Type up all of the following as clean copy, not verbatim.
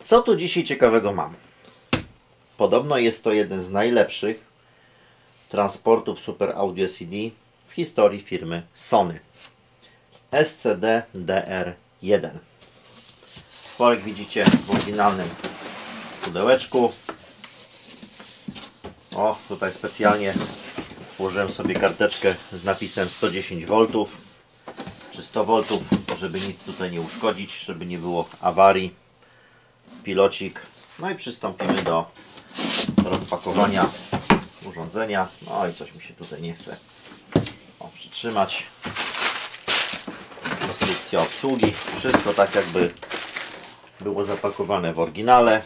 Co tu dzisiaj ciekawego mam? Podobno jest to jeden z najlepszych transportów Super Audio CD w historii firmy Sony. SCD-DR1. Worek widzicie w oryginalnym pudełeczku. O, tutaj specjalnie włożyłem sobie karteczkę z napisem 110 V czy 100 V, żeby nic tutaj nie uszkodzić, żeby nie było awarii. Pilocik. No i przystąpimy do rozpakowania urządzenia. No i coś mi się tutaj nie chce przytrzymać. Instrukcja obsługi. Wszystko tak jakby było zapakowane w oryginale.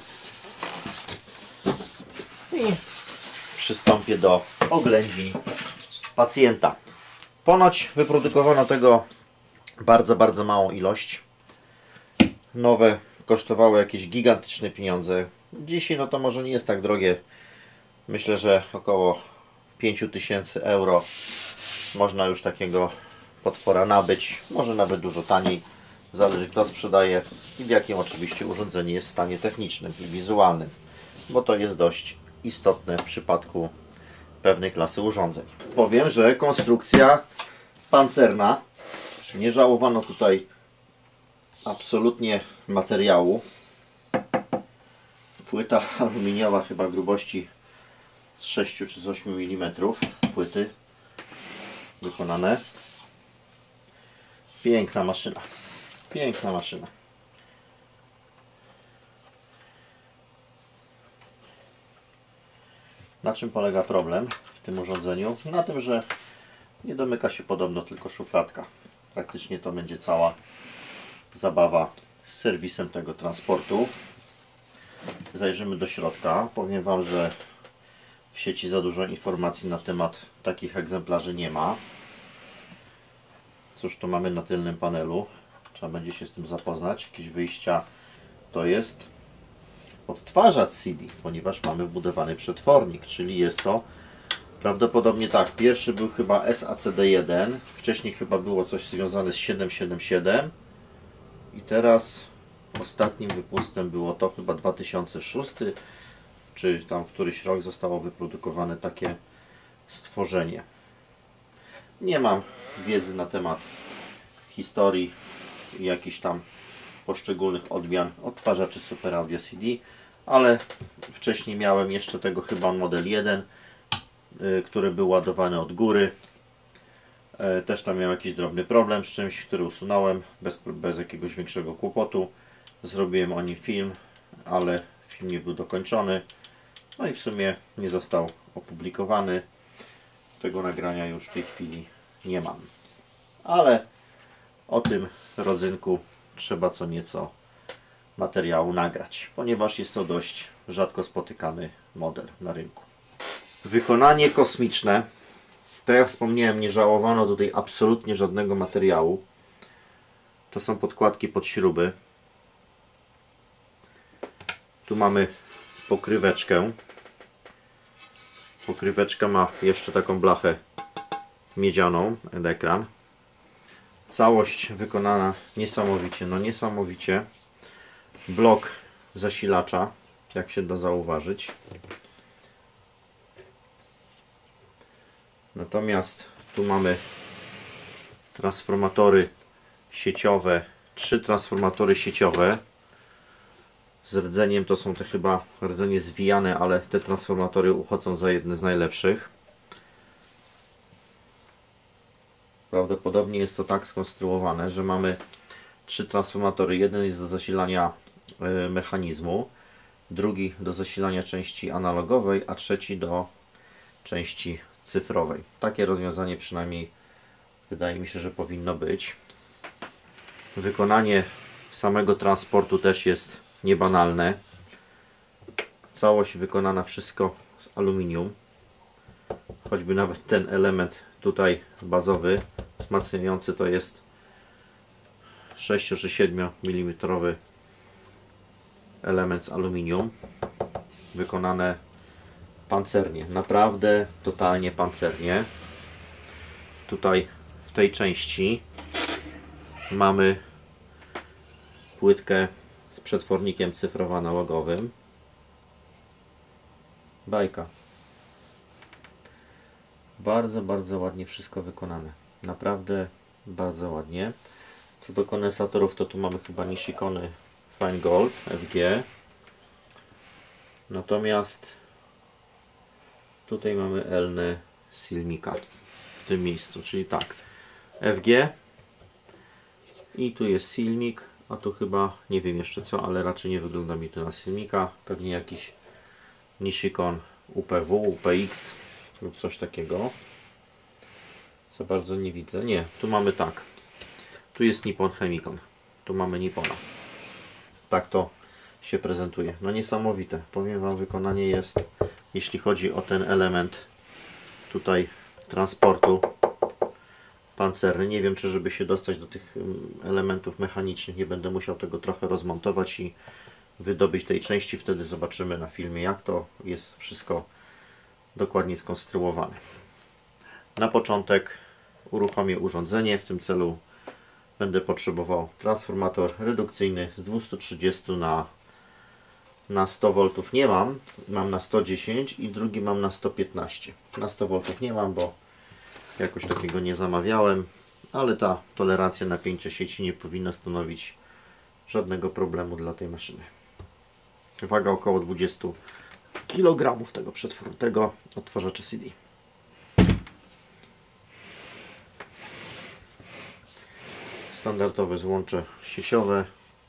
I przystąpię do oględzin pacjenta. Ponoć wyprodukowano tego bardzo małą ilość. Nowe kosztowały jakieś gigantyczne pieniądze. Dzisiaj no to może nie jest tak drogie. Myślę, że około 5000 euro można już takiego potwora nabyć. Może nawet dużo taniej. Zależy kto sprzedaje i w jakim oczywiście urządzenie jest w stanie technicznym i wizualnym. Bo to jest dość istotne w przypadku pewnej klasy urządzeń. Powiem, że konstrukcja pancerna. Nie żałowano tutaj absolutnie materiału. Płyta aluminiowa chyba grubości z 6 czy z 8 mm płyty wykonane. Piękna maszyna. Piękna maszyna. Na czym polega problem w tym urządzeniu? Na tym, że nie domyka się podobno tylko szufladka. Praktycznie to będzie cała zabawa z serwisem tego transportu. Zajrzymy do środka. Powiem Wam, że w sieci za dużo informacji na temat takich egzemplarzy nie ma. Cóż tu mamy na tylnym panelu? Trzeba będzie się z tym zapoznać. Jakieś wyjścia to jest odtwarzacz CD, ponieważ mamy wbudowany przetwornik, czyli jest to prawdopodobnie tak. Pierwszy był chyba SACD1, wcześniej chyba było coś związane z 777 i teraz ostatnim wypustem było to chyba 2006, czy tam któryś rok zostało wyprodukowane takie stworzenie. Nie mam wiedzy na temat historii i jakichś tam poszczególnych odmian odtwarzaczy Super Audio CD, ale wcześniej miałem jeszcze tego chyba model 1, który był ładowany od góry. Też tam miałem jakiś drobny problem z czymś, który usunąłem bez jakiegoś większego kłopotu. Zrobiłem o nim film, ale film nie był dokończony. No i w sumie nie został opublikowany. Tego nagrania już w tej chwili nie mam. Ale o tym rodzynku trzeba co nieco materiału nagrać, ponieważ jest to dość rzadko spotykany model na rynku. Wykonanie kosmiczne. Tak jak wspomniałem, nie żałowano tutaj absolutnie żadnego materiału. To są podkładki pod śruby. Tu mamy pokryweczkę. Pokryweczka ma jeszcze taką blachę miedzianą, ekran. Całość wykonana niesamowicie, no niesamowicie. Blok zasilacza, jak się da zauważyć. Natomiast tu mamy transformatory sieciowe, 3 transformatory sieciowe. Z rdzeniem to są te chyba rdzenie zwijane, ale te transformatory uchodzą za jedne z najlepszych. Prawdopodobnie jest to tak skonstruowane, że mamy 3 transformatory. Jeden jest do zasilania mechanizmu, drugi do zasilania części analogowej, a trzeci do części cyfrowej. Takie rozwiązanie przynajmniej wydaje mi się, że powinno być. Wykonanie samego transportu też jest niebanalne. Całość wykonana wszystko z aluminium. Choćby nawet ten element tutaj bazowy, wzmacniający, to jest 6 czy 7 mm element z aluminium. Wykonane pancernie. Naprawdę totalnie pancernie. Tutaj w tej części mamy płytkę z przetwornikiem cyfrowo-analogowym. Bajka. Bardzo, bardzo ładnie wszystko wykonane. Naprawdę bardzo ładnie. Co do kondensatorów, to tu mamy chyba Nishikony Fine Gold FG. Natomiast tutaj mamy Elnę silnika w tym miejscu, czyli tak, FG i tu jest silnik, a tu chyba nie wiem jeszcze co, ale raczej nie wygląda mi to na silnika, pewnie jakiś Nishikon UPW, UPX lub coś takiego. Za bardzo nie widzę. Nie, tu mamy tak. Tu jest Nippon Chemicon. Tu mamy Nippona. Tak to się prezentuje. No niesamowite. Powiem Wam, wykonanie jest, jeśli chodzi o ten element tutaj transportu pancerny. Nie wiem, czy żeby się dostać do tych elementów mechanicznych, nie będę musiał tego trochę rozmontować i wydobyć tej części. Wtedy zobaczymy na filmie, jak to jest wszystko dokładnie skonstruowane. Na początek uruchomię urządzenie. W tym celu będę potrzebował transformator redukcyjny z 230 na 100 V. Nie mam. Mam na 110 i drugi mam na 115. Na 100 V nie mam, bo jakoś takiego nie zamawiałem, ale ta tolerancja napięcia sieci nie powinna stanowić żadnego problemu dla tej maszyny. Waga około 20 kg tego odtwarzacza CD. Standardowe złącze sieciowe.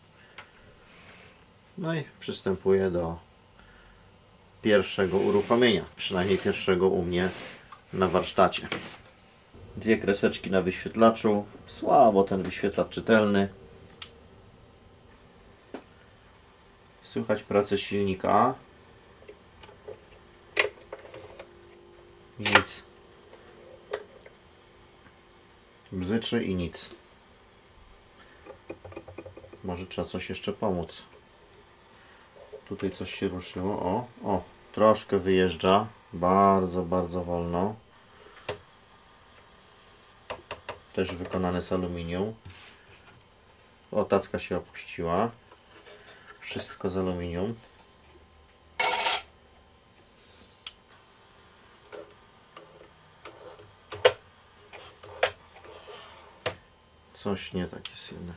No i przystępuję do pierwszego uruchomienia, przynajmniej pierwszego u mnie na warsztacie. Dwie kreseczki na wyświetlaczu. Słabo ten wyświetlacz czytelny. Słychać pracę silnika. Nic. Bzyczy i nic. Może trzeba coś jeszcze pomóc. Tutaj coś się ruszyło. O, troszkę wyjeżdża. Bardzo, bardzo wolno. Też wykonane z aluminium. O, tacka się opuściła. Wszystko z aluminium. Coś nie tak jest jednak.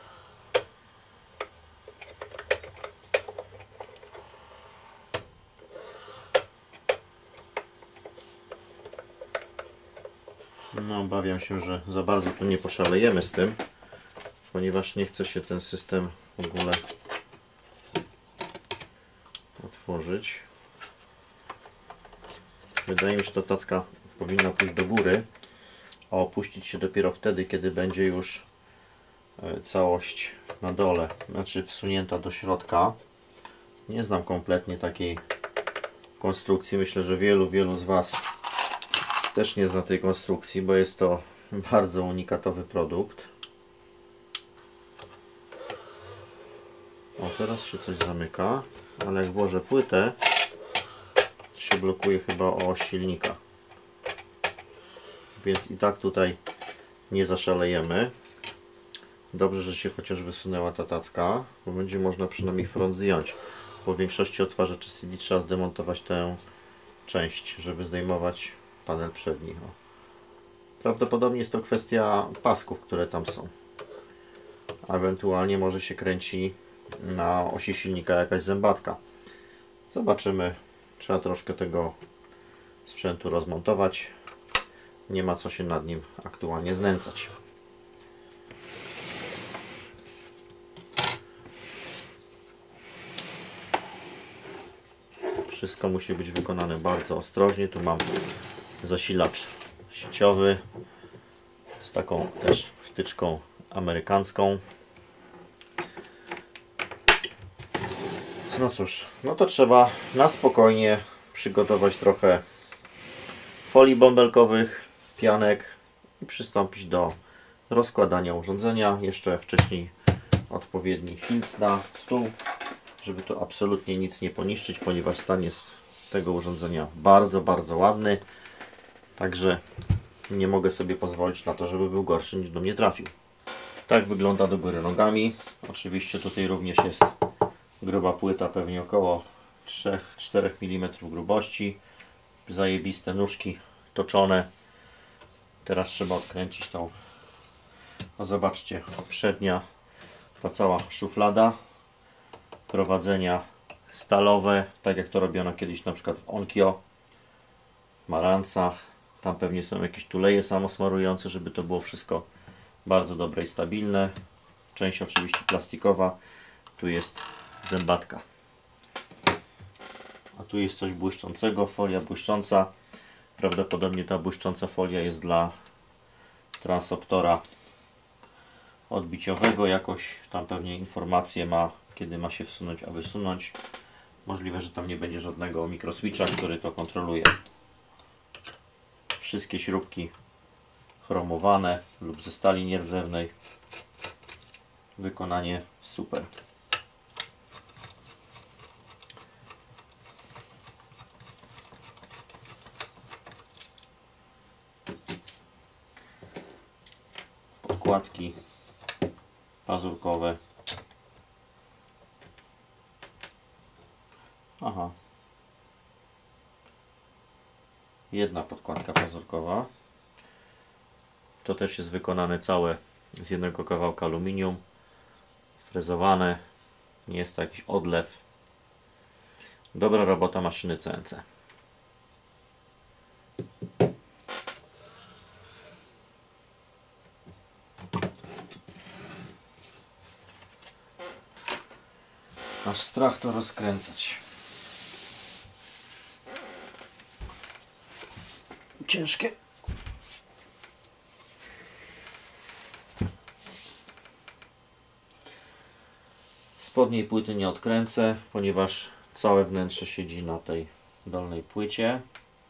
No, obawiam się, że za bardzo tu nie poszalejemy z tym, ponieważ nie chce się ten system w ogóle otworzyć. Wydaje mi się, że ta tacka powinna pójść do góry, a opuścić się dopiero wtedy, kiedy będzie już całość na dole, znaczy wsunięta do środka. Nie znam kompletnie takiej konstrukcji. Myślę, że wielu z Was też nie zna tej konstrukcji, bo jest to bardzo unikatowy produkt. O, teraz się coś zamyka, ale jak włożę płytę, się blokuje chyba o oś silnika. Więc i tak tutaj nie zaszalejemy. Dobrze, że się chociaż wysunęła ta tacka, bo będzie można przynajmniej front zdjąć. Po większości odtwarzaczy CD trzeba zdemontować tę część, żeby zdejmować panel przedni. O. Prawdopodobnie jest to kwestia pasków, które tam są. A ewentualnie może się kręci na osi silnika jakaś zębatka. Zobaczymy. Trzeba troszkę tego sprzętu rozmontować. Nie ma co się nad nim aktualnie znęcać. Wszystko musi być wykonane bardzo ostrożnie. Tu mam zasilacz sieciowy z taką też wtyczką amerykańską. No cóż, no to trzeba na spokojnie przygotować trochę folii bąbelkowych, pianek i przystąpić do rozkładania urządzenia. Jeszcze wcześniej odpowiedni filc na stół, żeby tu absolutnie nic nie poniszczyć, ponieważ stan jest tego urządzenia bardzo, bardzo ładny. Także nie mogę sobie pozwolić na to, żeby był gorszy niż do mnie trafił. Tak wygląda do góry nogami. Oczywiście tutaj również jest Gruba płyta, pewnie około 3-4 mm grubości. Zajebiste nóżki toczone. Teraz trzeba odkręcić tą. O, zobaczcie, przednia, ta cała szuflada. Prowadzenia stalowe, tak jak to robiono kiedyś na przykład w Onkyo, w Marancach. Tam pewnie są jakieś tuleje samosmarujące, żeby to było wszystko bardzo dobre i stabilne. Część oczywiście plastikowa. Tu jest zębatka. A tu jest coś błyszczącego, folia błyszcząca. Prawdopodobnie ta błyszcząca folia jest dla transoptora odbiciowego. Jakoś tam pewnie informacje ma, kiedy ma się wsunąć, a wysunąć. Możliwe, że tam nie będzie żadnego mikroswitcha, który to kontroluje. Wszystkie śrubki chromowane lub ze stali nierdzewnej. Wykonanie super. Podkładki pazurkowe. Aha. Jedna podkładka pazurkowa. To też jest wykonane całe z jednego kawałka aluminium. Frezowane. Nie jest to jakiś odlew. Dobra robota maszyny CNC. Aż strach to rozkręcać. Ciężkie. Spodniej płyty nie odkręcę, ponieważ całe wnętrze siedzi na tej dolnej płycie.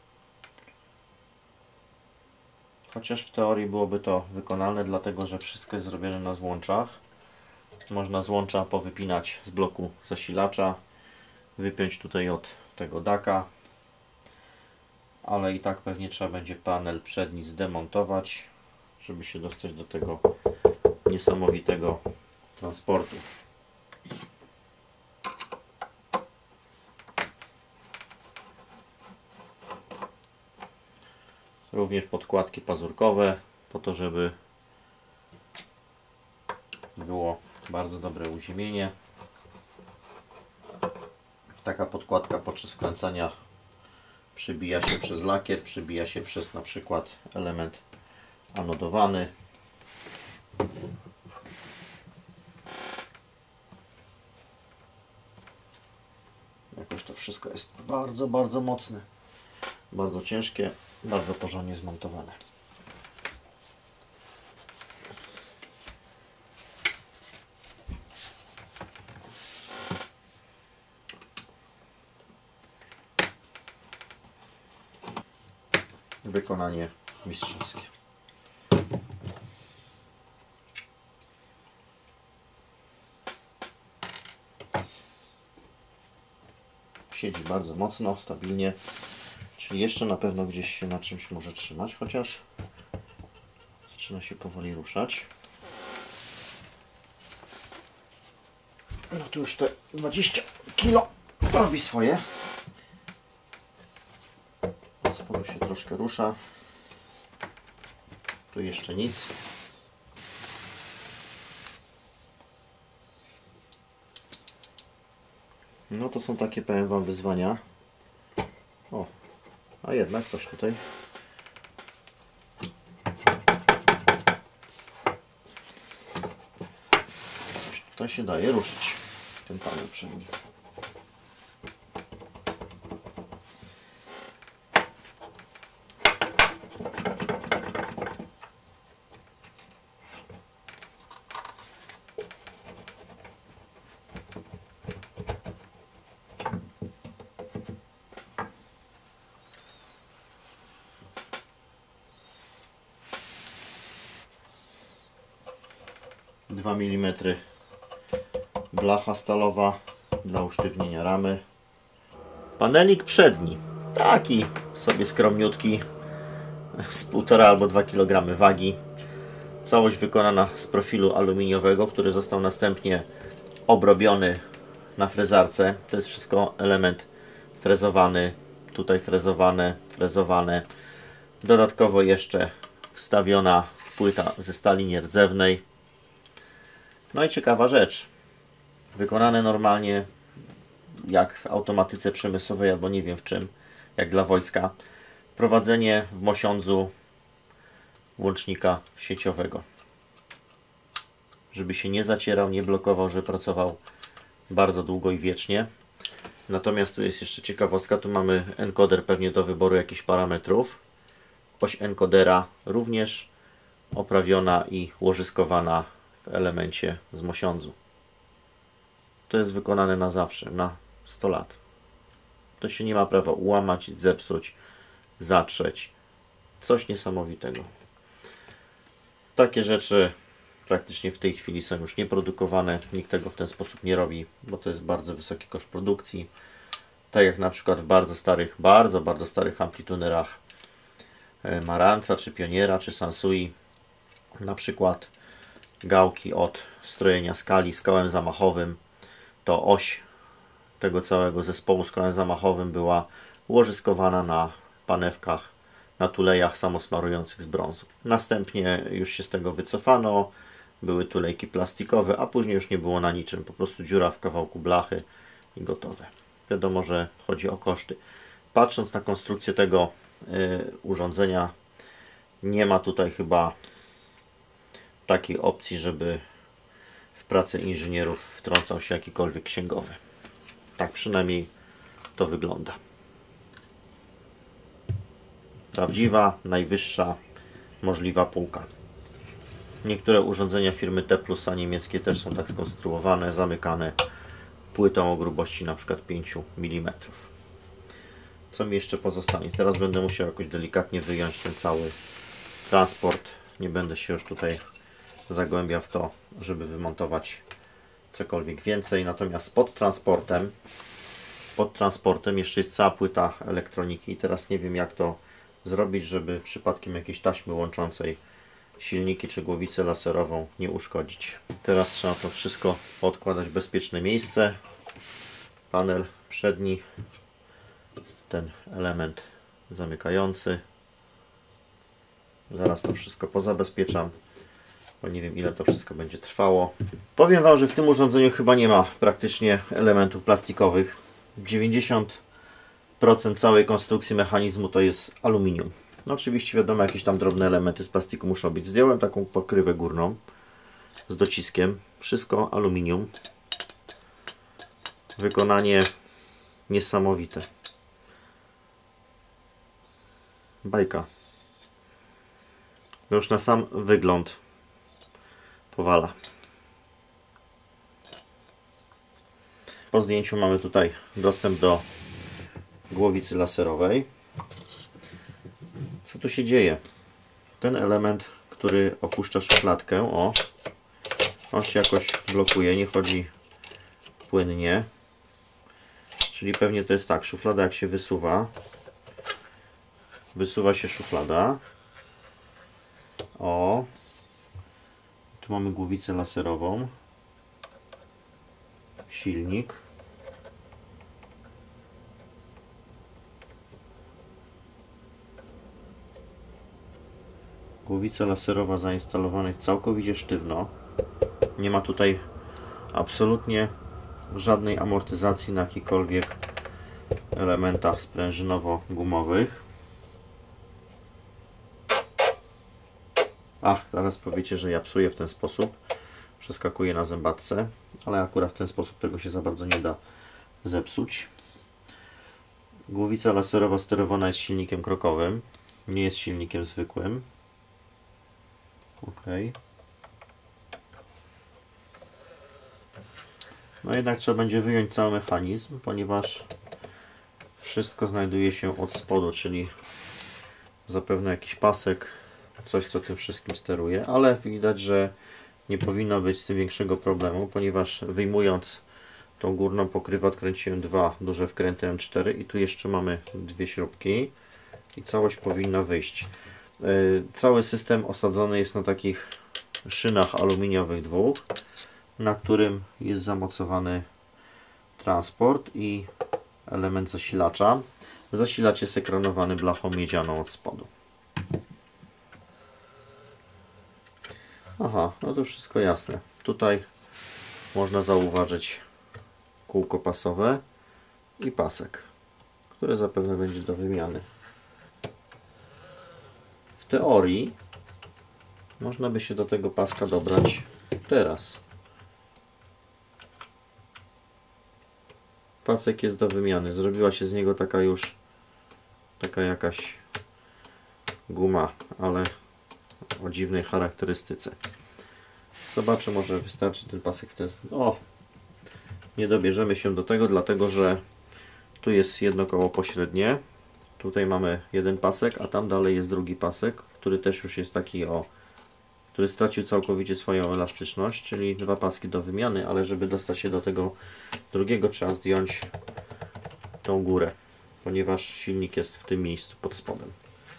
Chociaż w teorii byłoby to wykonalne, dlatego że wszystko jest zrobione na złączach. Można złącza powypinać z bloku zasilacza, wypiąć tutaj od tego daka, ale i tak pewnie trzeba będzie panel przedni zdemontować, żeby się dostać do tego niesamowitego transportu. Również podkładki pazurkowe, po to, żeby było bardzo dobre uziemienie. Taka podkładka podczas wkręcania przybija się przez lakier, przybija się przez na przykład element anodowany. Jakoś to wszystko jest bardzo mocne, bardzo ciężkie, bardzo porządnie zmontowane. Wykonanie mistrzowskie. Siedzi bardzo mocno, stabilnie, czyli jeszcze na pewno gdzieś się na czymś może trzymać, chociaż zaczyna się powoli ruszać. No tu już te 20 kg robi swoje. Od spodu się troszkę rusza. Tu jeszcze nic. No to są takie, powiem Wam, wyzwania. O, a jednak coś tutaj. Coś tutaj się daje ruszyć. Ten panel przedni. Dwa mm blacha stalowa dla usztywnienia ramy. Panelik przedni, taki sobie skromniutki, z 1,5 albo 2 kg wagi. Całość wykonana z profilu aluminiowego, który został następnie obrobiony na frezarce. To jest wszystko element frezowany. Tutaj frezowane, frezowane. Dodatkowo jeszcze wstawiona płyta ze stali nierdzewnej. No i ciekawa rzecz. Wykonane normalnie jak w automatyce przemysłowej albo nie wiem w czym, jak dla wojska. Prowadzenie w Mosiądzu łącznika sieciowego. Żeby się nie zacierał, nie blokował, że pracował bardzo długo i wiecznie. Natomiast tu jest jeszcze ciekawostka, tu mamy encoder pewnie do wyboru jakichś parametrów. Oś encodera również oprawiona i łożyskowana w elemencie z Mosiądzu. To jest wykonane na zawsze, na 100 lat. To się nie ma prawa ułamać, zepsuć, zatrzeć. Coś niesamowitego. Takie rzeczy praktycznie w tej chwili są już nieprodukowane. Nikt tego w ten sposób nie robi, bo to jest bardzo wysoki koszt produkcji. Tak jak na przykład w bardzo starych, bardzo starych amplitunerach Marantza, czy Pioniera, czy Sansui. Na przykład gałki od strojenia skali z kołem zamachowym. To oś tego całego zespołu z kołem zamachowym była łożyskowana na panewkach, na tulejach samosmarujących z brązu. Następnie już się z tego wycofano. Były tulejki plastikowe, a później już nie było na niczym. Po prostu dziura w kawałku blachy i gotowe. Wiadomo, że chodzi o koszty. Patrząc na konstrukcję tego urządzenia, nie ma tutaj chyba takiej opcji, żeby w pracę inżynierów wtrącał się jakikolwiek księgowy. Tak przynajmniej to wygląda. Prawdziwa, najwyższa możliwa półka. Niektóre urządzenia firmy T+, niemieckie też są tak skonstruowane, zamykane płytą o grubości na przykład 5 mm. Co mi jeszcze pozostanie? Teraz będę musiał jakoś delikatnie wyjąć ten cały transport. Nie będę się już tutaj zagłębiał w to, żeby wymontować cokolwiek więcej. Natomiast pod transportem jeszcze jest cała płyta elektroniki. I teraz nie wiem, jak to zrobić, żeby przypadkiem jakiejś taśmy łączącej silniki czy głowicę laserową nie uszkodzić. Teraz trzeba to wszystko odkładać w bezpieczne miejsce. Panel przedni, ten element zamykający. Zaraz to wszystko pozabezpieczam, bo nie wiem, ile to wszystko będzie trwało. Powiem Wam, że w tym urządzeniu chyba nie ma praktycznie elementów plastikowych. 90% całej konstrukcji mechanizmu to jest aluminium. No oczywiście wiadomo, jakieś tam drobne elementy z plastiku muszą być. Zdjąłem taką pokrywę górną z dociskiem. Wszystko aluminium. Wykonanie niesamowite. Bajka. No już na sam wygląd powala. Po zdjęciu mamy tutaj dostęp do głowicy laserowej. Co tu się dzieje? Ten element, który opuszcza szufladkę, on się jakoś blokuje, nie chodzi płynnie. Czyli pewnie to jest tak, szuflada jak się wysuwa się szuflada. Tu mamy głowicę laserową, silnik. Głowica laserowa zainstalowana jest całkowicie sztywno. Nie ma tutaj absolutnie żadnej amortyzacji na jakichkolwiek elementach sprężynowo-gumowych. Teraz powiecie, że ja psuję w ten sposób. Przeskakuję na zębatce, ale akurat w ten sposób tego się za bardzo nie da zepsuć. Głowica laserowa sterowana jest silnikiem krokowym. Nie jest silnikiem zwykłym. OK. No jednak trzeba będzie wyjąć cały mechanizm, ponieważ wszystko znajduje się od spodu, czyli zapewne jakiś pasek, coś, co tym wszystkim steruje, ale widać, że nie powinno być z tym większego problemu, ponieważ wyjmując tą górną pokrywę odkręciłem dwa duże wkręty M4 i tu jeszcze mamy dwie śrubki i całość powinna wyjść. Cały system osadzony jest na takich szynach aluminiowych dwóch, na którym jest zamocowany transport i element zasilacza. Zasilacz jest ekranowany blachą miedzianą od spodu. Aha, no to wszystko jasne. Tutaj można zauważyć kółko pasowe i pasek, które zapewne będzie do wymiany. W teorii można by się do tego paska dobrać teraz. Pasek jest do wymiany. Zrobiła się z niego taka jakaś guma, ale o dziwnej charakterystyce. Zobaczę, może wystarczy ten pasek w ten... O! Nie dobierzemy się do tego, dlatego że tu jest jedno koło pośrednie. Tutaj mamy jeden pasek, a tam dalej jest drugi pasek, który też już jest taki który stracił całkowicie swoją elastyczność, czyli dwa paski do wymiany, ale żeby dostać się do tego drugiego, trzeba zdjąć tą górę, ponieważ silnik jest w tym miejscu pod spodem.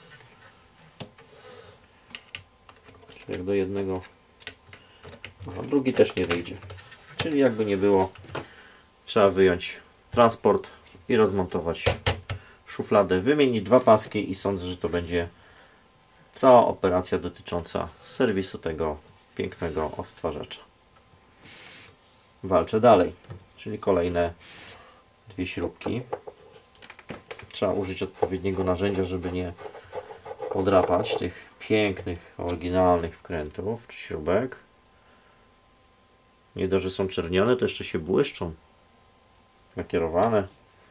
Jak do jednego, a drugi też nie wyjdzie. Czyli jakby nie było, trzeba wyjąć transport i rozmontować szufladę, wymienić dwa paski i sądzę, że to będzie cała operacja dotycząca serwisu tego pięknego odtwarzacza. Walczę dalej, czyli kolejne dwie śrubki. Trzeba użyć odpowiedniego narzędzia, żeby nie podrapać tych pięknych, oryginalnych wkrętów czy śrubek. Nie dość, że są czernione, to jeszcze się błyszczą. Lakierowane.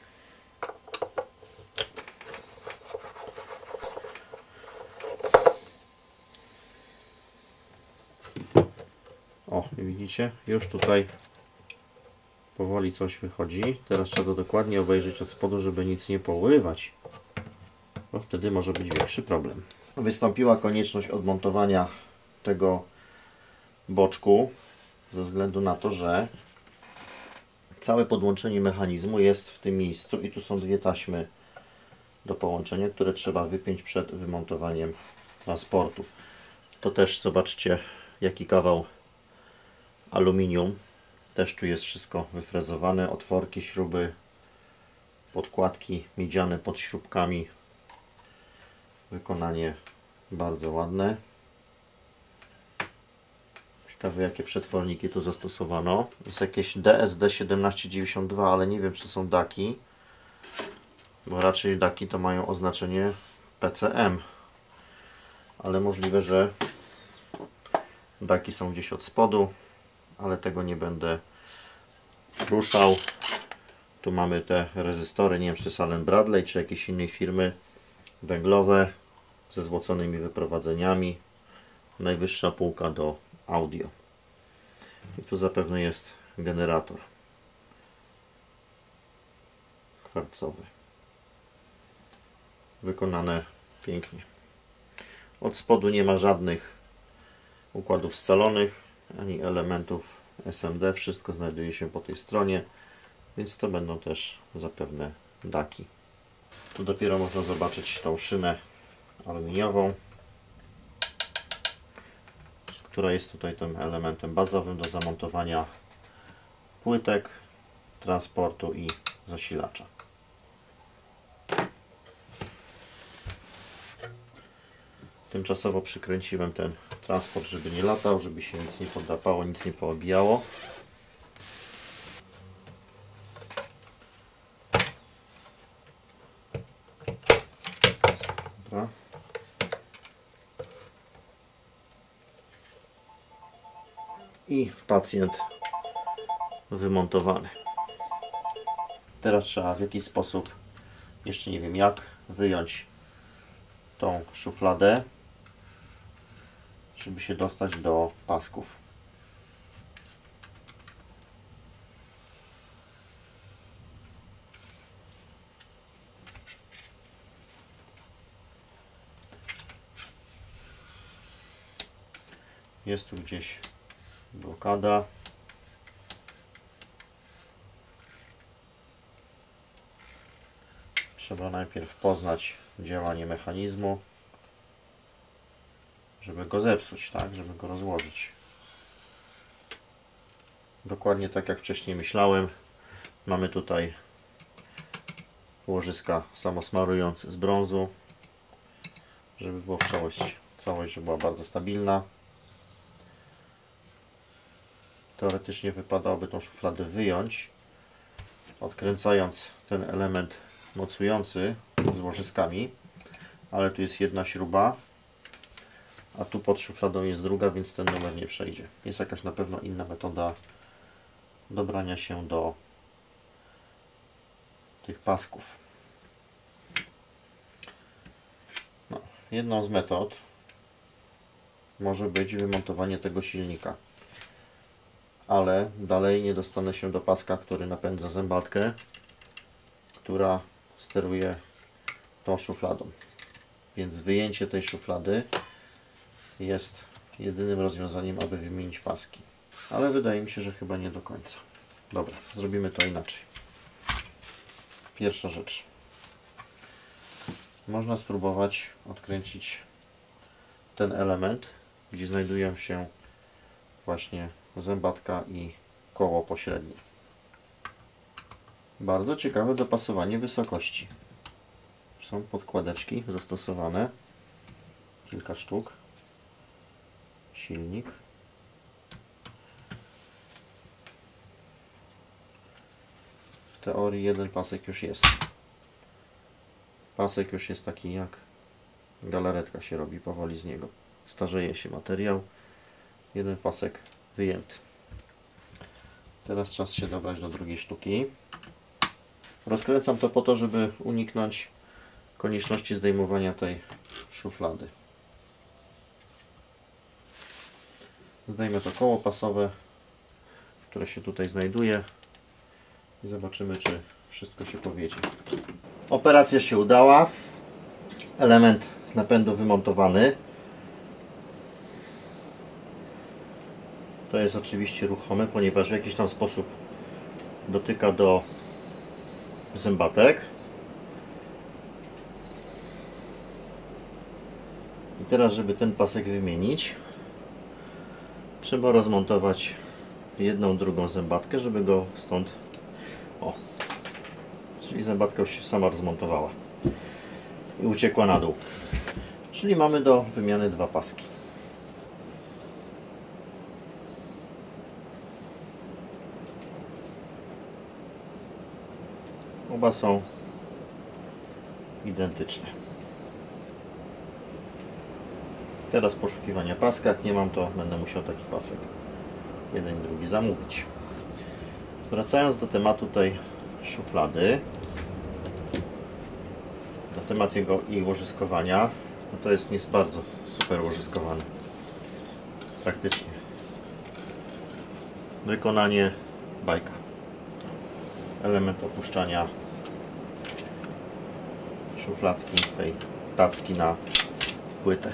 O, widzicie? Już tutaj powoli coś wychodzi. Teraz trzeba to dokładnie obejrzeć od spodu, żeby nic nie pourywać, bo wtedy może być większy problem. Wystąpiła konieczność odmontowania tego boczku ze względu na to, że całe podłączenie mechanizmu jest w tym miejscu i tu są dwie taśmy do połączenia, które trzeba wypiąć przed wymontowaniem transportu. To też zobaczcie, jaki kawał aluminium. Też tu jest wszystko wyfrezowane, otworki, śruby, podkładki miedziane pod śrubkami. Wykonanie bardzo ładne. Ciekawe, jakie przetworniki tu zastosowano. Jest jakieś DSD 1792, ale nie wiem, czy to są daki, bo raczej daki to mają oznaczenie PCM, ale możliwe, że daki są gdzieś od spodu, ale tego nie będę ruszał. Tu mamy te rezystory, nie wiem, czy to jest Allen Bradley, czy jakiejś innej firmy, węglowe ze złoconymi wyprowadzeniami. Najwyższa półka do audio. I tu zapewne jest generator kwarcowy. Wykonane pięknie. Od spodu nie ma żadnych układów scalonych, ani elementów SMD. Wszystko znajduje się po tej stronie, więc to będą też zapewne daki. Tu dopiero można zobaczyć tą szynę aluminiową, która jest tutaj tym elementem bazowym do zamontowania płytek, transportu i zasilacza. Tymczasowo przykręciłem ten transport, żeby nie latał, żeby się nic nie podrapało, nic nie poobijało. Dobra. I pacjent wymontowany. Teraz trzeba w jakiś sposób, jeszcze nie wiem jak, wyjąć tą szufladę, żeby się dostać do pasków. Jest tu gdzieś blokada. Trzeba najpierw poznać działanie mechanizmu, żeby go zepsuć, tak, żeby go rozłożyć. Dokładnie tak jak wcześniej myślałem. Mamy tutaj łożyska samosmarujące z brązu, żeby było całość żeby była bardzo stabilna. Teoretycznie wypadałoby tą szufladę wyjąć, odkręcając ten element mocujący z łożyskami, ale tu jest jedna śruba, a tu pod szufladą jest druga, więc ten numer nie przejdzie. Jest jakaś na pewno inna metoda dobrania się do tych pasków. No, jedną z metod może być wymontowanie tego silnika, ale dalej nie dostanę się do paska, który napędza zębatkę, która steruje tą szufladą. Więc wyjęcie tej szuflady jest jedynym rozwiązaniem, aby wymienić paski. Ale wydaje mi się, że chyba nie do końca. Dobra, zrobimy to inaczej. Pierwsza rzecz. Można spróbować odkręcić ten element, gdzie znajdują się właśnie zębatka i koło pośrednie. Bardzo ciekawe dopasowanie wysokości. Są podkładeczki zastosowane. Kilka sztuk. Silnik. W teorii jeden pasek już jest. Pasek już jest taki, jak galaretka się robi powoli z niego. Starzeje się materiał. Jeden pasek wyjęty. Teraz czas się dobrać do drugiej sztuki. Rozkręcam to po to, żeby uniknąć konieczności zdejmowania tej szuflady. Zdejmę to koło pasowe, które się tutaj znajduje i zobaczymy, czy wszystko się powiedzie. Operacja się udała. Element napędu wymontowany. To jest oczywiście ruchome, ponieważ w jakiś tam sposób dotyka do zębatek. I teraz, żeby ten pasek wymienić, trzeba rozmontować jedną, drugą zębatkę, żeby go stąd... O! Czyli zębatka już się sama rozmontowała i uciekła na dół. Czyli mamy do wymiany dwa paski. Oba są identyczne. Teraz poszukiwania paska. Jak nie mam, to będę musiał taki pasek jeden i drugi zamówić. Wracając do tematu tej szuflady, na temat jej łożyskowania, no to jest bardzo super łożyskowany. Praktycznie. Wykonanie bajka. Element opuszczania szufladki, tej tacki na płytę.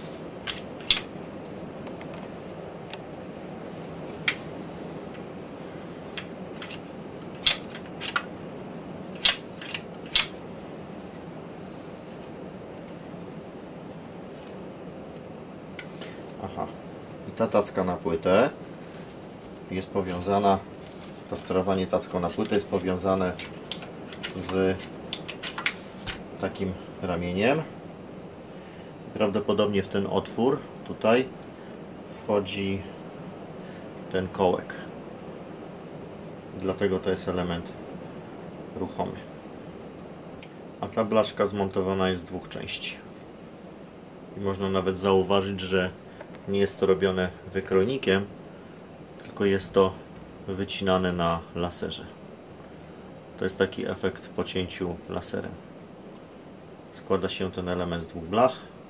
Aha, i ta tacka na płytę jest powiązana, to sterowanie tacką na płytę jest powiązane z takim ramieniem. Prawdopodobnie w ten otwór tutaj wchodzi ten kołek. Dlatego to jest element ruchomy. A ta blaszka zmontowana jest z dwóch części. I można nawet zauważyć, że nie jest to robione wykrojnikiem, tylko jest to wycinane na laserze. To jest taki efekt po cięciu laserem. Składa się ten element z dwóch blach.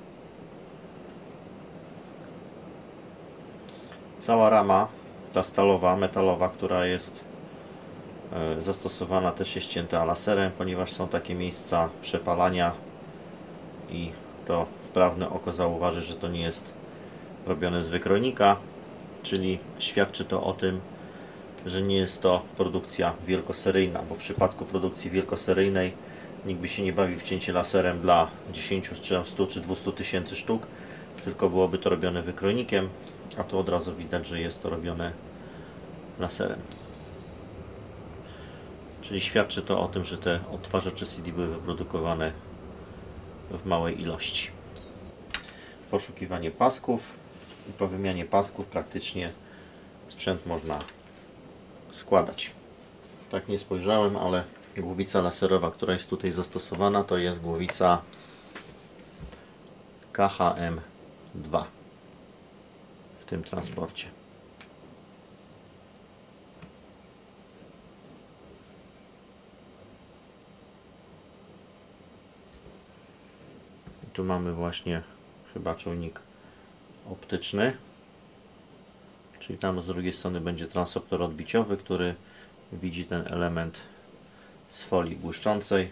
Cała rama, ta stalowa, metalowa, która jest zastosowana, też jest ścięta laserem, ponieważ są takie miejsca przepalania i to wprawne oko zauważy, że to nie jest robione z wykrojnika, czyli świadczy to o tym, że nie jest to produkcja wielkoseryjna, bo w przypadku produkcji wielkoseryjnej nikt by się nie bawił w cięcie laserem dla 10, 100 czy 200 tysięcy sztuk, tylko byłoby to robione wykrojnikiem, a tu od razu widać, że jest to robione laserem. Czyli świadczy to o tym, że te odtwarzacze CD były wyprodukowane w małej ilości. Poszukiwanie pasków i po wymianie pasków praktycznie sprzęt można składać. Tak nie spojrzałem, ale głowica laserowa, która jest tutaj zastosowana, to jest głowica KHM2 w tym transporcie. I tu mamy właśnie chyba czujnik optyczny, czyli tam z drugiej strony będzie transoptor odbiciowy, który widzi ten element z folii błyszczącej.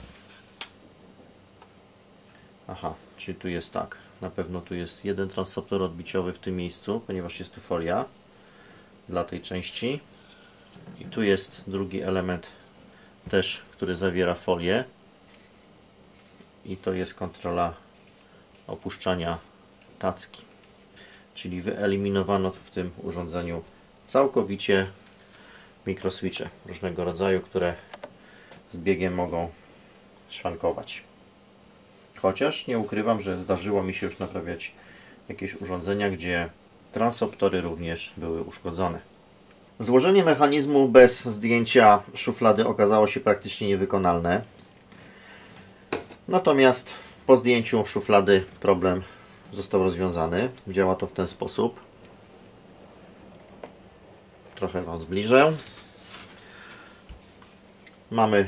Aha, czyli tu jest tak, na pewno tu jest jeden transoptor odbiciowy w tym miejscu, ponieważ jest tu folia dla tej części i tu jest drugi element też, który zawiera folię i to jest kontrola opuszczania tacki, czyli wyeliminowano w tym urządzeniu całkowicie mikroswitche różnego rodzaju, które z biegiem mogą szwankować. Chociaż nie ukrywam, że zdarzyło mi się już naprawiać jakieś urządzenia, gdzie transoptory również były uszkodzone. Złożenie mechanizmu bez zdjęcia szuflady okazało się praktycznie niewykonalne. Natomiast po zdjęciu szuflady problem został rozwiązany. Działa to w ten sposób. Trochę Wam zbliżę. Mamy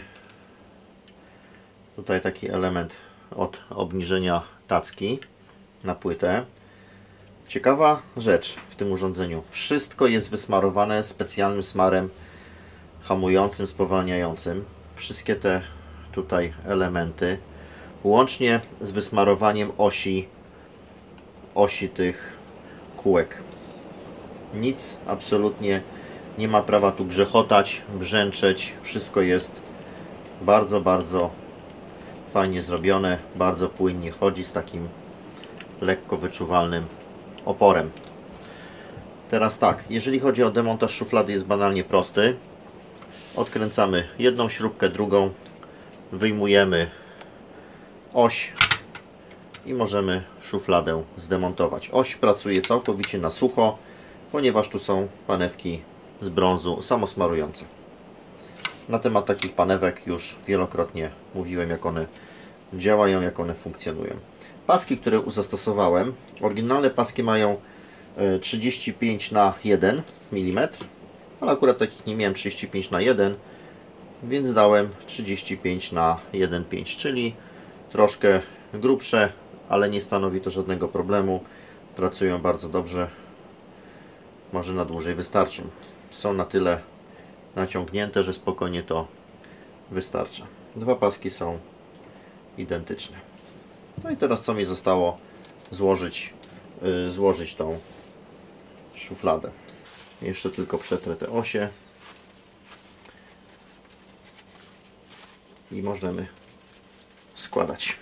tutaj taki element od obniżenia tacki na płytę. Ciekawa rzecz w tym urządzeniu. Wszystko jest wysmarowane specjalnym smarem hamującym, spowalniającym. Wszystkie te tutaj elementy, łącznie z wysmarowaniem osi tych kółek. Nic absolutnie nie ma prawa tu grzechotać, brzęczeć. Wszystko jest bardzo, bardzo fajnie zrobione, bardzo płynnie chodzi z takim lekko wyczuwalnym oporem. Teraz tak, jeżeli chodzi o demontaż szuflady, jest banalnie prosty. Odkręcamy jedną śrubkę, drugą, wyjmujemy oś i możemy szufladę zdemontować. Oś pracuje całkowicie na sucho, ponieważ tu są panewki z brązu samosmarujące. Na temat takich panewek już wielokrotnie mówiłem, jak one działają, jak one funkcjonują. Paski, które zastosowałem, oryginalne paski mają 35×1 mm, ale akurat takich nie miałem 35×1, więc dałem 35×1,5, czyli troszkę grubsze, ale nie stanowi to żadnego problemu. Pracują bardzo dobrze, może na dłużej wystarczą. Są na tyle naciągnięte, że spokojnie to wystarcza. Dwa paski są identyczne. No i teraz co mi zostało? Złożyć tą szufladę. Jeszcze tylko przetrę te osie i możemy składać.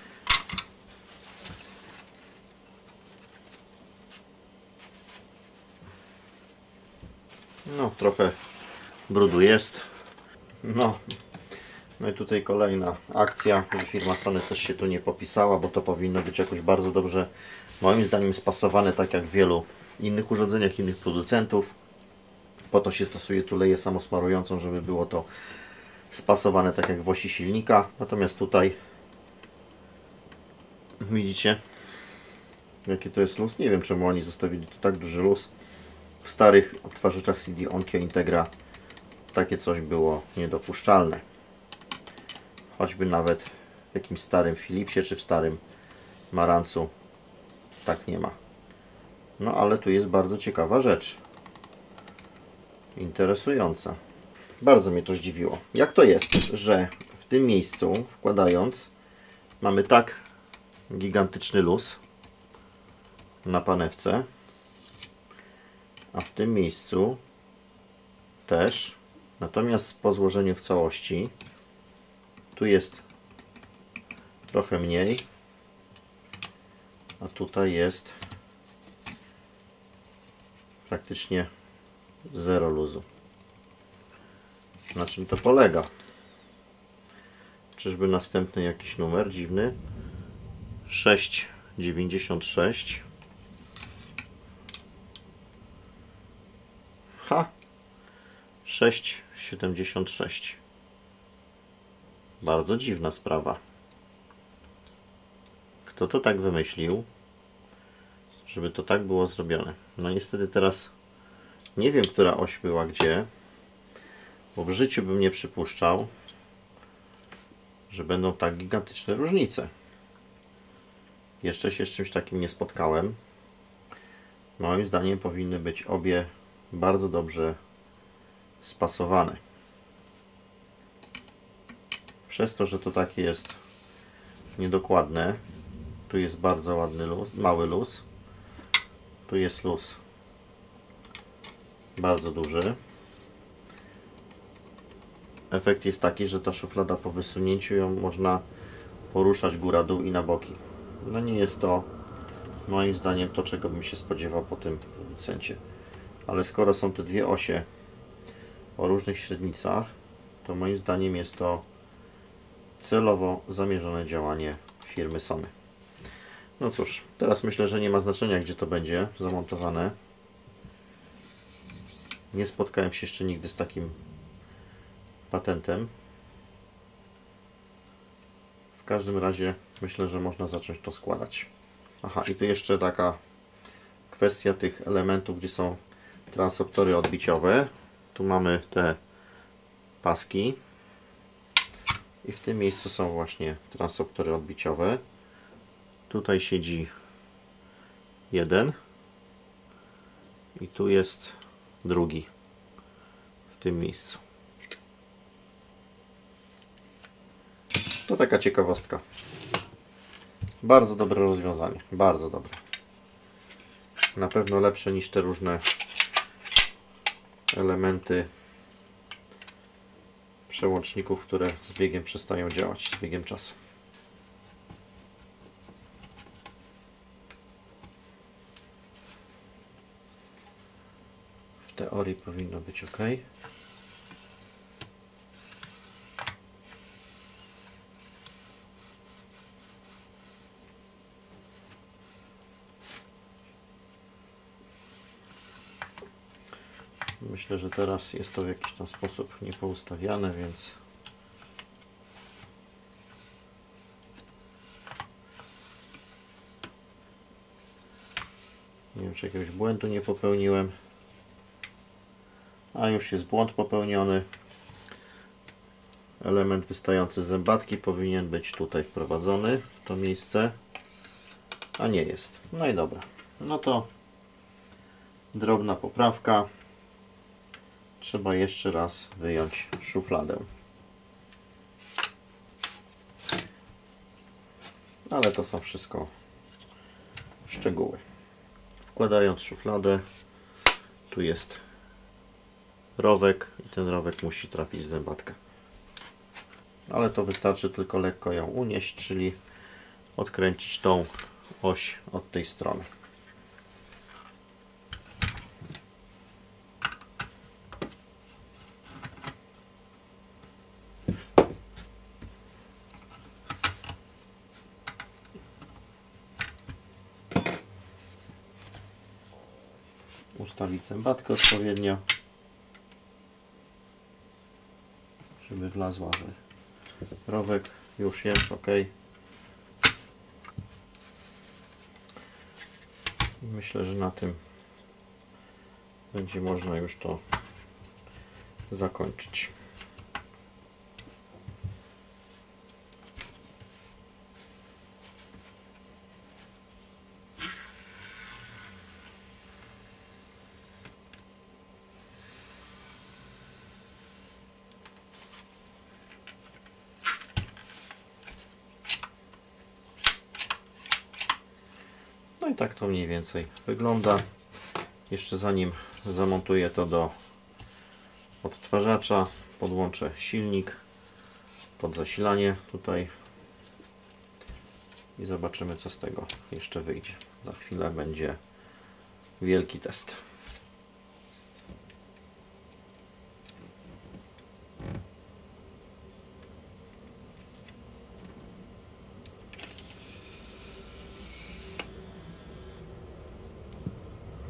No, trochę brudu jest. No i tutaj kolejna akcja, że firma Sony też się tu nie popisała, bo to powinno być jakoś bardzo dobrze, moim zdaniem, spasowane, tak jak w wielu innych urządzeniach innych producentów. Po to się stosuje tu leję samosmarującą, żeby było to spasowane tak jak w osi silnika. Natomiast tutaj widzicie, jaki to jest luz. Nie wiem, czemu oni zostawili tu tak duży luz. W starych odtwarzaczach CD Onkyo Integra takie coś było niedopuszczalne. Choćby nawet w jakimś starym Philipsie czy w starym Marancu tak nie ma. No ale tu jest bardzo ciekawa rzecz. Interesująca. Bardzo mnie to zdziwiło. Jak to jest, że w tym miejscu wkładając mamy tak gigantyczny luz na panewce, a w tym miejscu też, natomiast po złożeniu w całości tu jest trochę mniej, a tutaj jest praktycznie zero luzu. Na czym to polega? Czyżby następny jakiś numer dziwny? 6,96. Ha! 6,76. Bardzo dziwna sprawa. Kto to tak wymyślił, żeby to tak było zrobione? No niestety teraz nie wiem, która oś była gdzie, bo w życiu bym nie przypuszczał, że będą tak gigantyczne różnice. Jeszcze się z czymś takim nie spotkałem. Moim zdaniem powinny być obie bardzo dobrze spasowane. Przez to, że to takie jest niedokładne, tu jest bardzo ładny luz, mały luz, tu jest luz bardzo duży. Efekt jest taki, że ta szuflada po wysunięciu ją można poruszać góra-dół i na boki. No nie jest to moim zdaniem to, czego bym się spodziewał po tym producencie. Ale skoro są te dwie osie o różnych średnicach, to moim zdaniem jest to celowo zamierzone działanie firmy Sony. No cóż, teraz myślę, że nie ma znaczenia, gdzie to będzie zamontowane. Nie spotkałem się jeszcze nigdy z takim patentem. W każdym razie myślę, że można zacząć to składać. Aha, i tu jeszcze taka kwestia tych elementów, gdzie są transoptory odbiciowe. Tu mamy te paski i w tym miejscu są właśnie transoptory odbiciowe. Tutaj siedzi jeden i tu jest drugi w tym miejscu. To taka ciekawostka. Bardzo dobre rozwiązanie. Bardzo dobre. Na pewno lepsze niż te różne elementy przełączników, które z biegiem przestają działać, z biegiem czasu. W teorii powinno być ok. Myślę, że teraz jest to w jakiś tam sposób niepoustawiane, więc nie wiem, czy jakiegoś błędu nie popełniłem. A już jest błąd popełniony. Element wystający z zębatki powinien być tutaj wprowadzony w to miejsce, a nie jest. No i dobra. No to drobna poprawka. Trzeba jeszcze raz wyjąć szufladę. Ale to są wszystko szczegóły. Wkładając szufladę, tu jest rowek i ten rowek musi trafić w zębatkę. Ale to wystarczy tylko lekko ją unieść, czyli odkręcić tą oś od tej strony. Ustawić zębatkę odpowiednio, żeby wlazła, że rowek już jest ok. I myślę, że na tym będzie można już to zakończyć. No i tak to mniej więcej wygląda. Jeszcze zanim zamontuję to do odtwarzacza, podłączę silnik pod zasilanie tutaj i zobaczymy, co z tego jeszcze wyjdzie. Za chwilę będzie wielki test.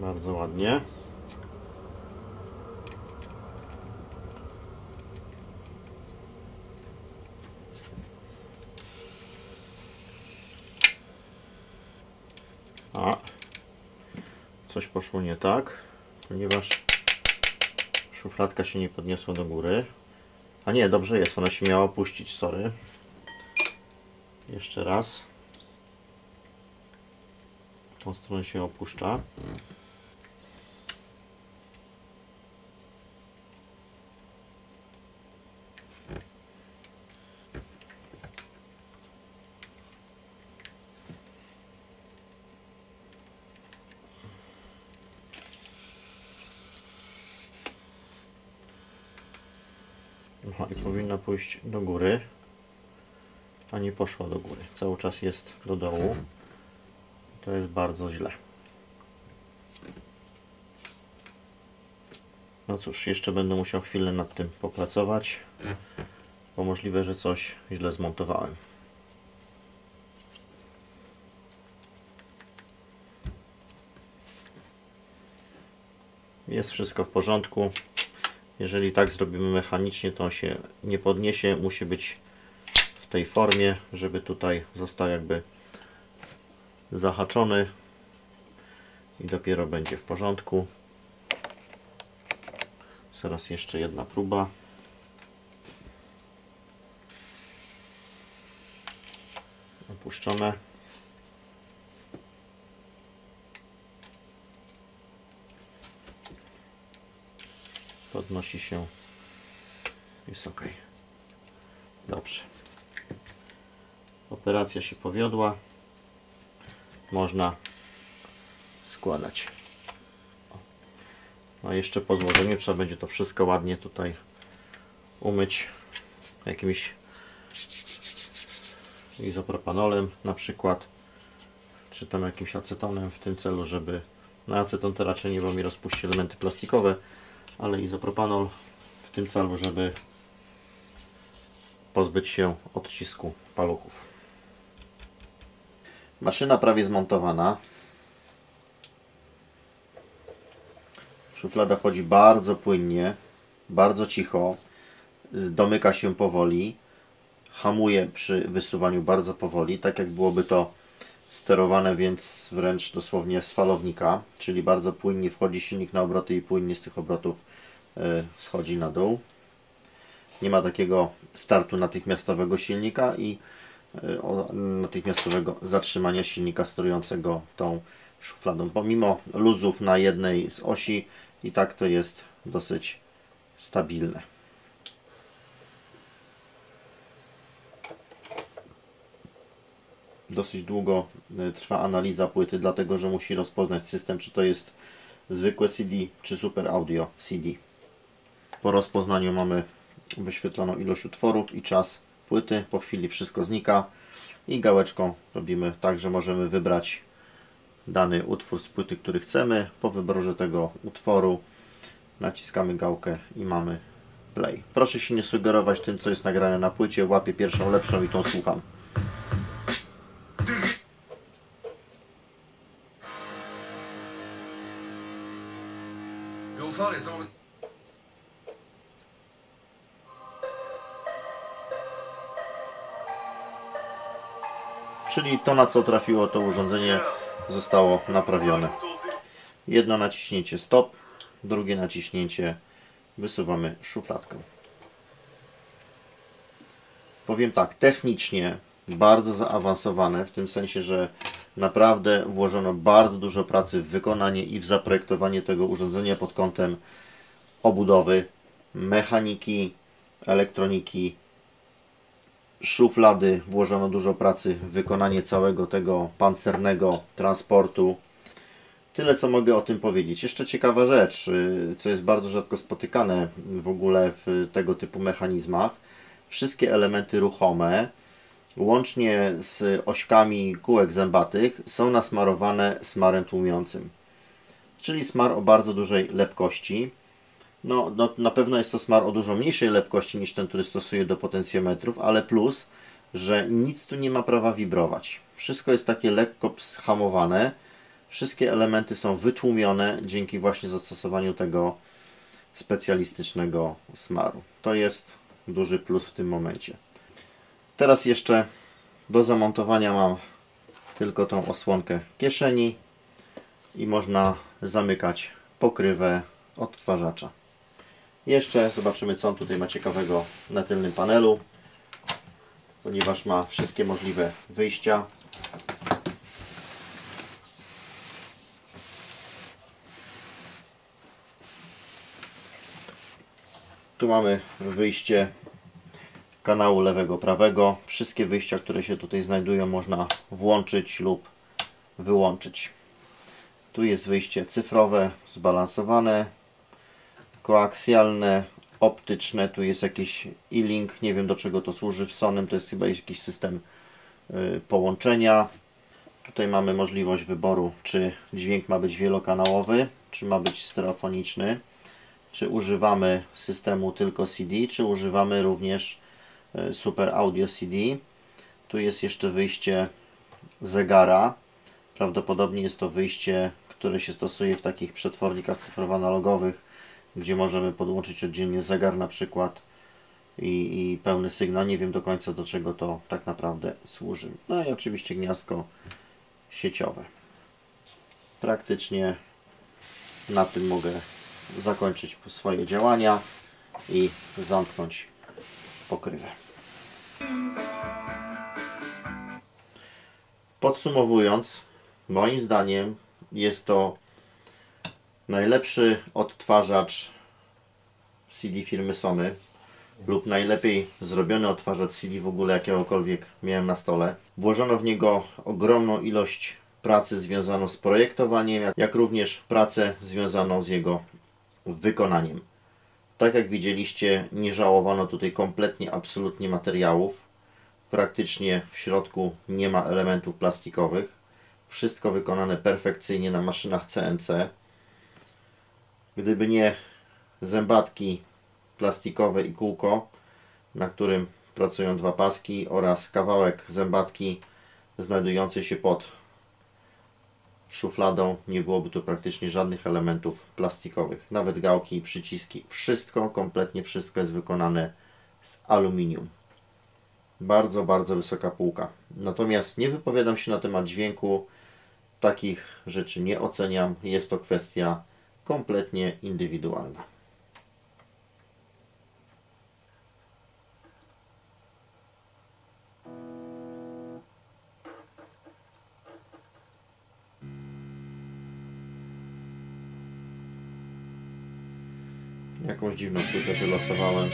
Bardzo ładnie. A, coś poszło nie tak, ponieważ szufladka się nie podniosła do góry. A nie, dobrze jest, ona się miała opuścić, sorry. Jeszcze raz. W tą stronę się opuszcza. Aha, i powinna pójść do góry, a nie poszła do góry. Cały czas jest do dołu. To jest bardzo źle. No cóż, jeszcze będę musiał chwilę nad tym popracować, bo możliwe, że coś źle zmontowałem. Jest wszystko w porządku. Jeżeli tak zrobimy mechanicznie, to on się nie podniesie. Musi być w tej formie, żeby tutaj został jakby zahaczony i dopiero będzie w porządku. Zaraz jeszcze jedna próba. Opuszczone. Podnosi się. Jest ok. Dobrze. Operacja się powiodła. Można składać. A jeszcze po złożeniu trzeba będzie to wszystko ładnie tutaj umyć jakimś izopropanolem na przykład, czy tam jakimś acetonem w tym celu, żeby na aceton to raczej nie, bo mi rozpuści elementy plastikowe, ale izopropanol w tym celu, żeby pozbyć się odcisku paluchów. Maszyna prawie zmontowana. Szuflada chodzi bardzo płynnie, bardzo cicho, domyka się powoli, hamuje przy wysuwaniu bardzo powoli, tak jak byłoby to sterowane, więc wręcz dosłownie z falownika, czyli bardzo płynnie wchodzi silnik na obroty i płynnie z tych obrotów schodzi na dół. Nie ma takiego startu natychmiastowego silnika i natychmiastowego zatrzymania silnika sterującego tą szufladą. Pomimo luzów na jednej z osi, i tak to jest dosyć stabilne. Dosyć długo trwa analiza płyty, dlatego że musi rozpoznać system, czy to jest zwykłe CD, czy Super Audio CD. Po rozpoznaniu mamy wyświetloną ilość utworów i czas płyty. Po chwili wszystko znika i gałeczką robimy tak, że możemy wybrać dany utwór z płyty, który chcemy. Po wyborze tego utworu naciskamy gałkę i mamy play. Proszę się nie sugerować tym, co jest nagrane na płycie. Łapię pierwszą lepszą i tą słucham. Czyli to, na co trafiło to urządzenie, zostało naprawione. Jedno naciśnięcie stop, drugie naciśnięcie wysuwamy szufladkę. Powiem tak, technicznie bardzo zaawansowane, w tym sensie, że naprawdę włożono bardzo dużo pracy w wykonanie i w zaprojektowanie tego urządzenia pod kątem obudowy, mechaniki, elektroniki, szuflady. Włożono dużo pracy w wykonanie całego tego pancernego transportu. Tyle, co mogę o tym powiedzieć. Jeszcze ciekawa rzecz, co jest bardzo rzadko spotykane w ogóle w tego typu mechanizmach. Wszystkie elementy ruchome, łącznie z ośkami kółek zębatych, są nasmarowane smarem tłumiącym. Czyli smar o bardzo dużej lepkości. No, na pewno jest to smar o dużo mniejszej lepkości niż ten, który stosuję do potencjometrów, ale plus, że nic tu nie ma prawa wibrować. Wszystko jest takie lekko schamowane. Wszystkie elementy są wytłumione dzięki właśnie zastosowaniu tego specjalistycznego smaru. To jest duży plus w tym momencie. Teraz jeszcze do zamontowania mam tylko tą osłonkę kieszeni i można zamykać pokrywę odtwarzacza. Jeszcze zobaczymy, co on tutaj ma ciekawego na tylnym panelu, ponieważ ma wszystkie możliwe wyjścia. Tu mamy wyjście kanału lewego, prawego. Wszystkie wyjścia, które się tutaj znajdują, można włączyć lub wyłączyć. Tu jest wyjście cyfrowe, zbalansowane, koaksjalne, optyczne. Tu jest jakiś e-link, nie wiem do czego to służy w Sonym, to jest chyba jakiś system połączenia. Tutaj mamy możliwość wyboru, czy dźwięk ma być wielokanałowy, czy ma być stereofoniczny, czy używamy systemu tylko CD, czy używamy również Super Audio CD. Tu jest jeszcze wyjście zegara. Prawdopodobnie jest to wyjście, które się stosuje w takich przetwornikach cyfrowo-analogowych, gdzie możemy podłączyć oddzielnie zegar na przykład i pełny sygnał. Nie wiem do końca, do czego to tak naprawdę służy. No i oczywiście gniazdko sieciowe. Praktycznie na tym mogę zakończyć swoje działania i zamknąć pokrywę. Podsumowując, moim zdaniem jest to najlepszy odtwarzacz CD firmy Sony lub najlepiej zrobiony odtwarzacz CD w ogóle jakiegokolwiek miałem na stole. Włożono w niego ogromną ilość pracy związaną z projektowaniem, jak również pracę związaną z jego wykonaniem. Tak jak widzieliście, nie żałowano tutaj kompletnie, absolutnie materiałów. Praktycznie w środku nie ma elementów plastikowych. Wszystko wykonane perfekcyjnie na maszynach CNC. Gdyby nie zębatki plastikowe i kółko, na którym pracują dwa paski, oraz kawałek zębatki znajdujący się pod szufladą, nie byłoby tu praktycznie żadnych elementów plastikowych. Nawet gałki i przyciski. Wszystko, kompletnie wszystko jest wykonane z aluminium. Bardzo, bardzo wysoka półka. Natomiast nie wypowiadam się na temat dźwięku. Takich rzeczy nie oceniam. Jest to kwestia kompletnie indywidualna. Jakąś dziwną płytę wylosowałem.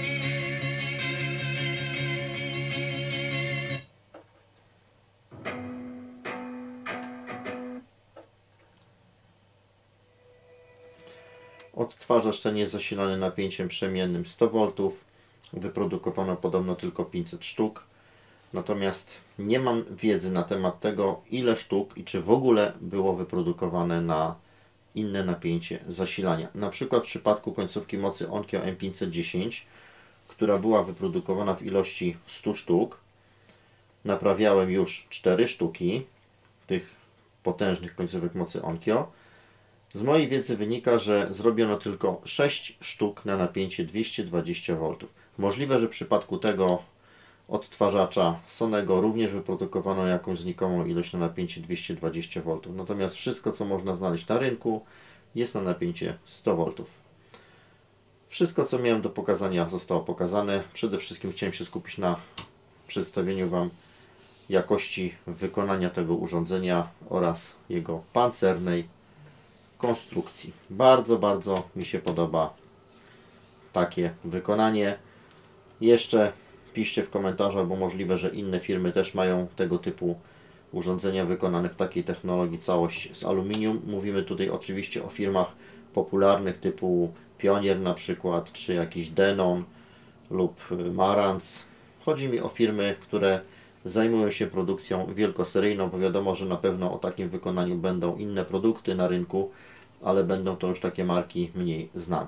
Odtwarzacz ten jest zasilany napięciem przemiennym 100 V. Wyprodukowano podobno tylko 500 sztuk. Natomiast nie mam wiedzy na temat tego, ile sztuk i czy w ogóle było wyprodukowane na inne napięcie zasilania. Na przykład w przypadku końcówki mocy Onkyo M510, która była wyprodukowana w ilości 100 sztuk, naprawiałem już 4 sztuki tych potężnych końcówek mocy Onkyo. Z mojej wiedzy wynika, że zrobiono tylko 6 sztuk na napięcie 220 V. Możliwe, że w przypadku tego odtwarzacza Sonego również wyprodukowano jakąś znikomą ilość na napięcie 220 V. Natomiast wszystko, co można znaleźć na rynku, jest na napięcie 100 V. Wszystko, co miałem do pokazania, zostało pokazane. Przede wszystkim chciałem się skupić na przedstawieniu Wam jakości wykonania tego urządzenia oraz jego pancernej konstrukcji. Bardzo, bardzo mi się podoba takie wykonanie. Jeszcze piszcie w komentarzach, bo możliwe, że inne firmy też mają tego typu urządzenia wykonane w takiej technologii, całość z aluminium. Mówimy tutaj oczywiście o firmach popularnych typu Pionier na przykład, czy jakiś Denon lub Marantz. Chodzi mi o firmy, które zajmują się produkcją wielkoseryjną, bo wiadomo, że na pewno o takim wykonaniu będą inne produkty na rynku, ale będą to już takie marki mniej znane.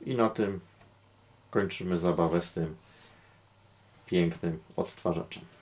I na tym kończymy zabawę z tym pięknym odtwarzaczem.